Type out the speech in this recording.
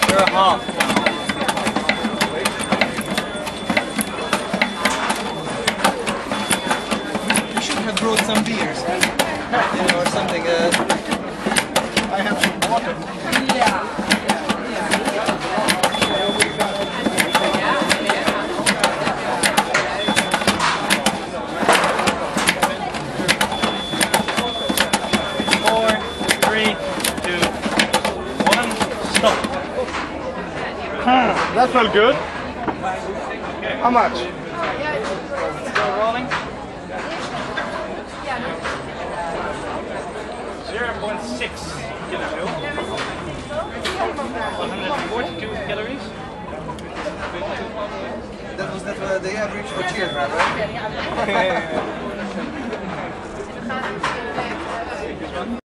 You're a half. You should have brought some beers, you know, or something. I have some water. Yeah. 4, 3, 2, 1, stop. That felt good. How much? Still rolling. 0.6 kilojoule. 142 calories. That was not the average for cheers, right?